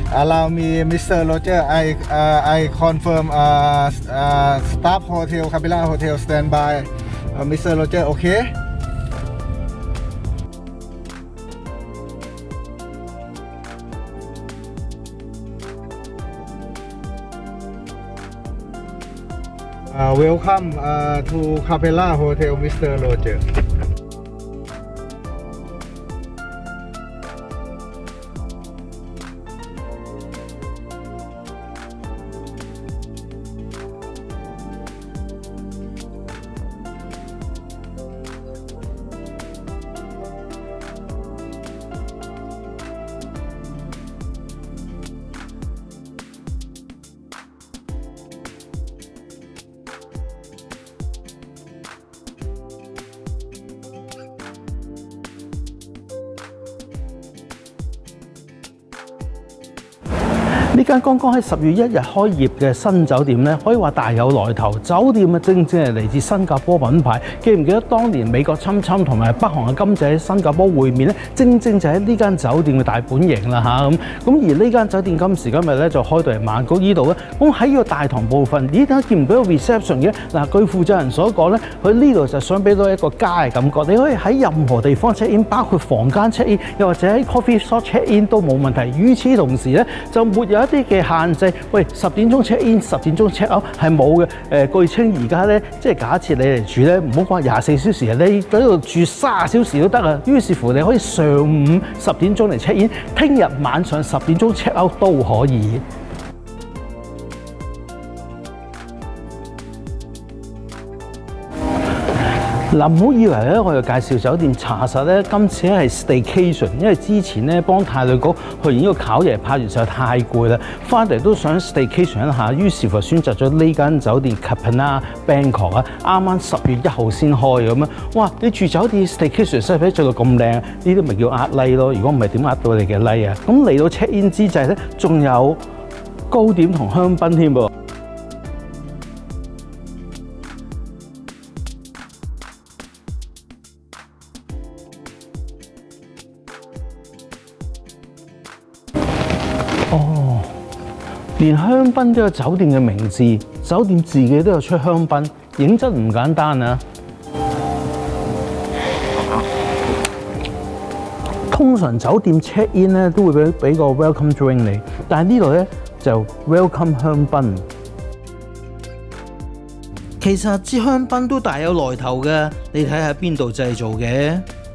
Allow me, Mr. Roger. I confirm. Staff Hotel Capella Hotel standby. Mr. Roger, okay? Welcome to Capella Hotel, Mr. Roger. 呢間剛剛喺10月1日開業嘅新酒店咧，可以話大有來頭。酒店啊，正正係嚟自新加坡品牌。記唔記得當年美國侵侵同埋北韓嘅金仔喺新加坡會面咧？正正就喺呢間酒店嘅大本營啦嚇咁。而呢間酒店今時今日咧就開到嚟曼谷呢度咧。咁喺呢個大堂部分，咦？點解見唔到個 reception 嘅？嗱，據負責人所講咧，佢呢度就想俾到一個家嘅感覺。你可以喺任何地方 check in， 包括房間 check in， 又或者喺 coffee shop check in 都冇問題。與此同時咧，就沒有一啲嘅限制，喂，10點鐘 check in， 10點鐘 check out 係冇嘅。據稱而家咧，即係假設你嚟住咧，唔好講24小時，你喺度住30小時都得啊。於是乎，你可以上午10點鐘嚟 check in， 聽日晚上10點鐘 check out 都可以。嗱，唔好以為咧，我哋介紹酒店查實咧，今次咧係 staycation， 因為之前咧幫泰旅局去完呢個考爺拍完實在太攰啦，翻嚟都想 staycation 一下，於是乎選擇咗呢間酒店 Capella Bangkok 啊，啱啱10月1號先開咁樣。哇！你住酒店 staycation 使唔使做到咁靚？呢啲咪叫呃 like 咯？如果唔係點呃到你嘅 like 啊？咁嚟到 check in 之際咧，仲有糕點同香檳添噃。哦，連香檳都有酒店嘅名字，酒店自己都有出香檳，認真唔簡單啊！通常酒店 check in 咧都會俾個 welcome drink 你，但係呢度咧就 welcome 香檳。其實支香檳都大有來頭嘅，你睇下邊度製造嘅？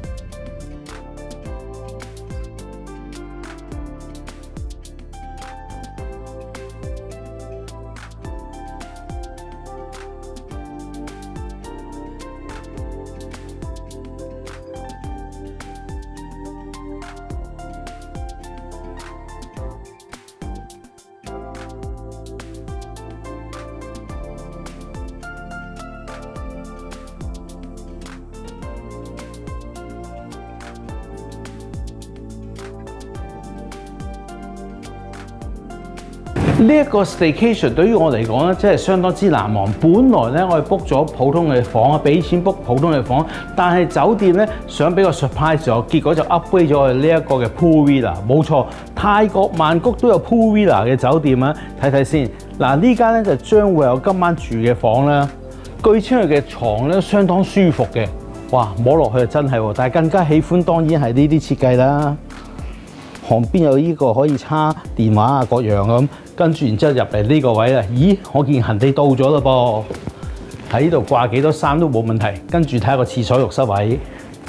呢一個 staycation 對於我嚟講咧，真係相當之難忘。本來咧，我哋 book 咗普通嘅房啊，俾錢 book 普通嘅房，但係酒店咧想俾個 surprise 我，結果就 upgrade 咗我哋呢一個嘅 pool villa。冇錯，泰國曼谷都有 pool villa 嘅酒店啊！睇睇先。嗱，呢間咧就將會有今晚住嘅房啦。據稱佢嘅床咧相當舒服嘅，哇！摸落去就真係喎，但係更加喜歡當然係呢啲設計啦。旁邊有呢個可以插電話啊，各樣咁。跟住然之後入嚟呢個位啦，咦？我見行李到咗啦噃，喺呢度掛幾多衫都冇問題。跟住睇下個廁所浴室位，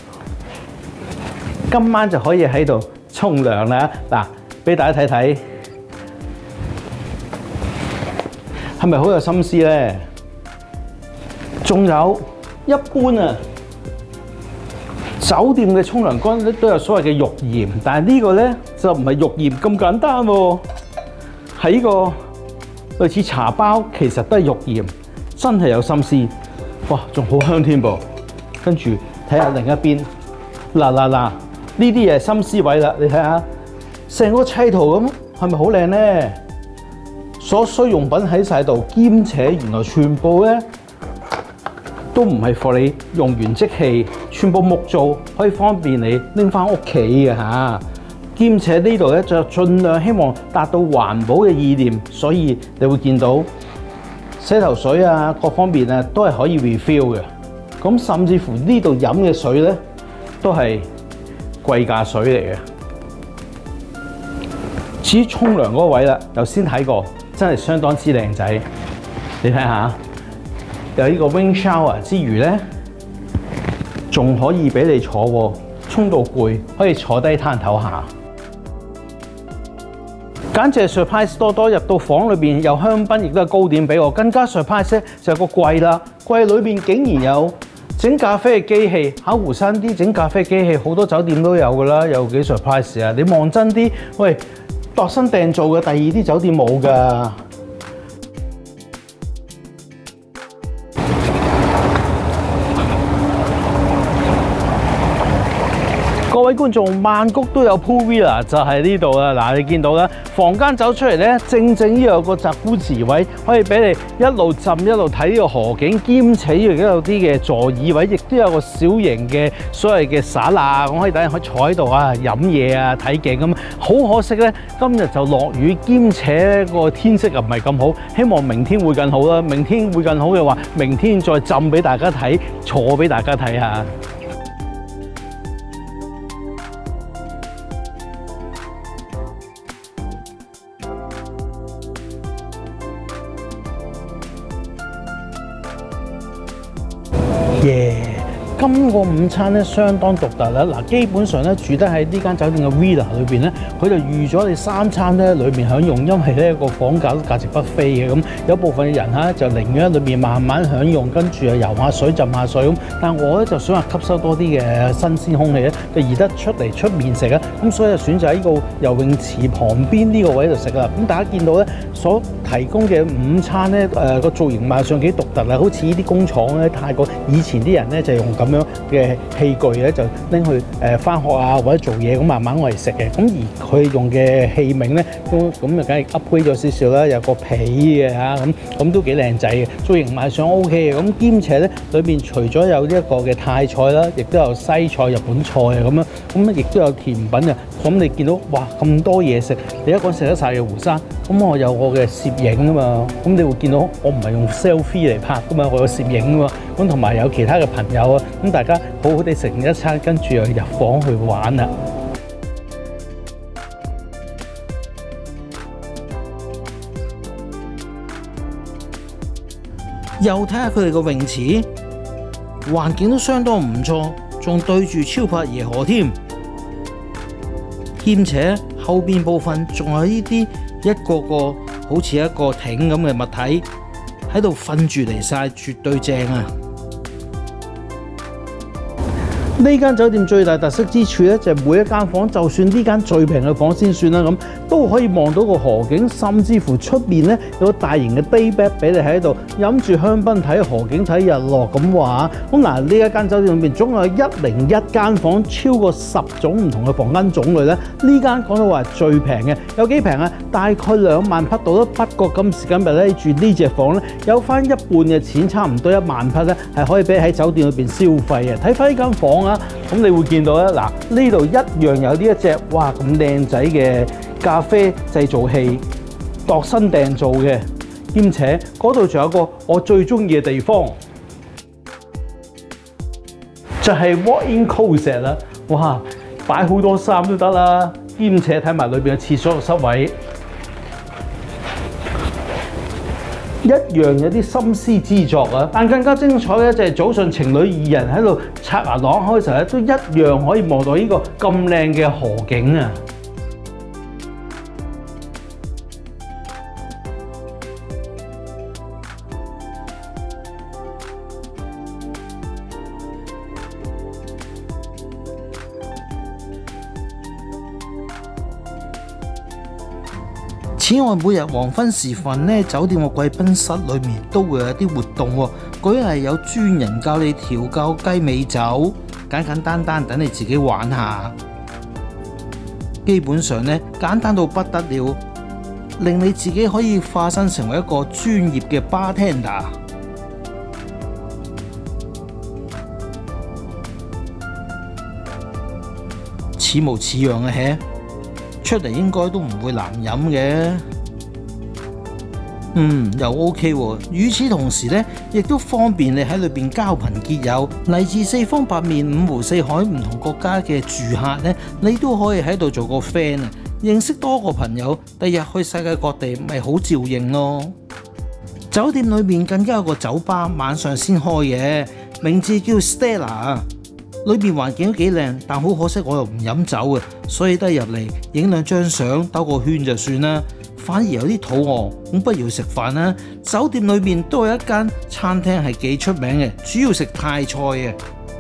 今晚就可以喺度沖涼啦。嗱，俾大家睇睇，係咪好有心思咧？仲有一般啊，酒店嘅沖涼乾都有所謂嘅浴鹽，但係呢個咧就唔係浴鹽咁簡單喎。喺呢個類似茶包，其實都係浴鹽，真係有心思。哇，仲好香添噃！跟住睇下另一邊，嗱，呢啲嘢係心思位啦。你睇下，成個砌圖咁，係咪好靚咧？所需用品喺晒度，兼且原來全部咧都唔係貨你用完即棄，全部木做，可以方便你拎翻屋企嘅嚇。 兼且呢度咧就盡量希望達到環保嘅意念，所以你會見到洗頭水啊各方面啊都係可以 refill 嘅。咁甚至乎呢度飲嘅水咧都係貴價水嚟嘅。至於沖涼嗰位啦，頭先睇過，真係相當之靚仔。你睇下，有呢個 wing shower 之餘咧，仲可以俾你坐喎，沖到攰可以坐低攤唞下。簡直係 surprise 多多，入到房裏邊有香檳，亦都係糕點俾我。更加 surprise 咧就係個櫃啦，櫃裏邊竟然有整咖啡嘅機器。喺湖山啲整咖啡機器好多酒店都有㗎啦，有幾 surprise 啊！你望真啲，喂，度身訂造嘅，第二啲酒店冇㗎。各位觀眾，曼谷都有 pool villa， 就係呢度啦。嗱，你見到啦，房間走出嚟咧，正呢有個集古池位，可以俾你一路浸一路睇呢個河景，兼且亦都有啲嘅座椅位，亦都有個小型嘅所謂嘅沙拿，我可以等人可以坐喺度啊，飲嘢啊，睇景咁。好可惜咧，今日就落雨，兼且個天色又唔係咁好，希望明天會更好啦。明天會更好嘅話，明天再浸俾大家睇，坐俾大家睇下。今個午餐咧相當獨特啦！嗱，基本上咧住得喺呢間酒店嘅 villa 裏邊咧，佢就預咗你3餐咧裏面享用，因為咧個房價都價值不菲嘅咁。有部分嘅人嚇就寧願喺裏面慢慢享用，跟住啊游下水、浸下水咁。但我咧就想話吸收多啲嘅新鮮空氣咧，就移得出嚟出面食啊！咁所以就選擇喺呢個游泳池旁邊呢個位度食啦。咁大家見到咧所提供嘅午餐咧，個造型賣相幾獨特啊！好似呢啲工廠咧，泰國以前啲人咧就用咁樣嘅器具咧，就拎去返學啊或者做嘢咁慢慢我嚟食嘅。咁而佢用嘅器皿咧，都咁就梗係 upgrade 咗少少啦，有個皮嘅嚇咁都幾靚仔嘅，造型賣相 OK 嘅。咁兼且咧裏邊除咗有呢一個嘅泰菜啦，亦都有西菜、日本菜啊咁樣，咁亦都有甜品啊。咁你見到哇咁多嘢食，你一個人食得晒嘅湖山。咁我有我嘅攝影啊嘛，咁你會見到我唔係用 selfie 嚟拍噶嘛，我有攝影啊嘛，咁同埋有其他嘅朋友啊，咁大家好好地食完一餐，跟住又入房去玩啦。又睇下佢哋個泳池，環境都相當唔錯，仲對住超拍椰河添，兼且後邊部分仲有呢啲一個個好似一個艇咁嘅物體喺度瞓住嚟晒，絕對正啊！呢間酒店最大特色之處咧，就係每一間房，就算呢間最平嘅房先算啦，咁都可以望到個河景，甚至乎出面咧有個大型嘅 day bed 俾你喺度飲住香檳睇河景睇日落咁話。咁嗱，呢一間酒店裏邊總共有101間房，超過10種唔同嘅房間種類咧。呢間講到話最平嘅，有幾平啊？大概2萬匹到啦。不過今時今日咧住呢隻房咧，有翻一半嘅錢，差唔多1萬匹咧，係可以俾喺酒店裏邊消費嘅。睇翻呢間房啊，咁你會見到咧，嗱呢度一樣有呢一隻哇咁靚仔嘅咖啡製造器，度身訂造嘅，兼且嗰度仲有個我最中意嘅地方，就係 walk-in closet 啦。哇，擺好多衫都得啦，兼且睇埋裏邊嘅廁所嘅室位，一樣有啲心思之作啊！但更加精彩嘅就係早上情侶2人喺度刷牙朗開嘅時候咧，都一樣可以望到呢個咁靚嘅河景啊！此外，每日黃昏時分咧，酒店嘅貴賓室裏面都會有啲活動喎。舉例有專人教你調教雞尾酒，簡簡單單等你自己玩下。基本上咧，簡單到不得了，令你自己可以化身成為一個專業嘅 bartender。似模似樣嘅出嚟應該都唔會難飲嘅。又 OK 喎。與此同時呢，亦都方便你喺裏邊交朋結友，嚟自四方八面、五湖四海唔同國家嘅住客呢，你都可以喺度做個 friend 啊，認識多個朋友，第日去世界各地咪好照應咯。酒店裏面更加有個酒吧，晚上先開嘅，名字叫 Stella， 裏邊環境都幾靚，但好可惜我又唔飲酒嘅，所以得入嚟影兩張相，兜個圈就算啦。反而有啲肚餓，咁不如去食飯啦。酒店裏面都有一間餐廳係幾出名嘅，主要食泰菜嘅。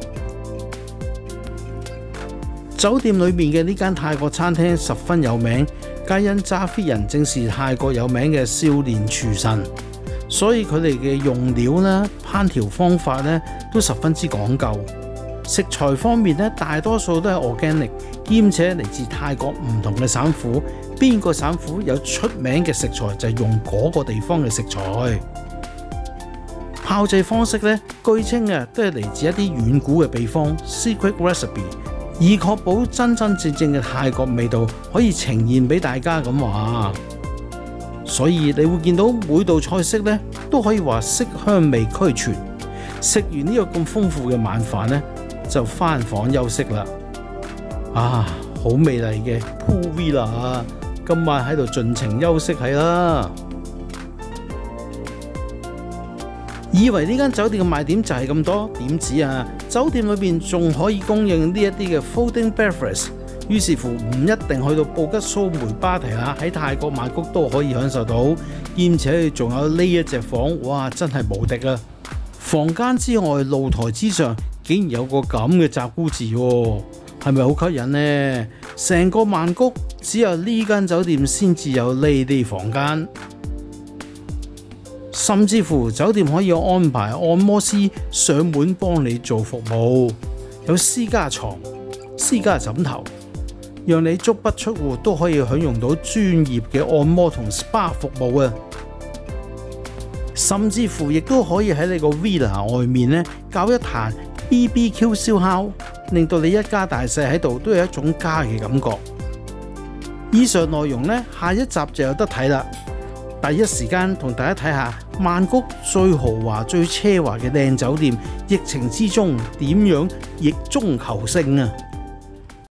酒店裏面嘅呢間泰國餐廳十分有名，皆因揸 fit 人正是泰國有名嘅少年廚神，所以佢哋嘅用料啦、烹調方法咧都十分之講究。食材方面咧，大多數都係 organic， 兼且嚟自泰國唔同嘅省府，邊個省府有出名嘅食材就係用嗰個地方嘅食材。炮製方式咧，據稱都係嚟自一啲遠古嘅秘方 secret recipe， 以確保真真正正嘅泰國味道可以呈現俾大家咁話。所以你會見到每道菜式咧都可以話色香味俱全。食完呢個咁豐富嘅晚飯咧，就返房休息啦。好美麗嘅 pool villa， 今晚喺度盡情休息係啦。以為呢間酒店嘅賣點就係咁多，點止啊！酒店裏邊仲可以供應呢一啲嘅 folding beverage， 於是乎唔一定去到布吉蘇梅芭提雅，喺泰國曼谷都可以享受到，兼且仲有呢一隻房，哇！真係無敵啊！房間之外，露台之上竟然有個咁嘅集古字喎，係咪好吸引呢？成個曼谷只有呢間酒店先至有呢啲房間，甚至乎酒店可以安排按摩師上門幫你做服務，有私家床、私家枕頭，讓你足不出戶都可以享用到專業嘅按摩同 SPA 服務啊！甚至乎亦都可以喺你個 villa 外面咧搞一壇 BBQ 燒烤，令到你一家大細喺度都有一種家嘅感覺。以上內容咧，下一集就有得睇啦。第一時間同大家睇下曼谷最豪華、最奢華嘅靚酒店，疫情之中點樣逆中求勝啊！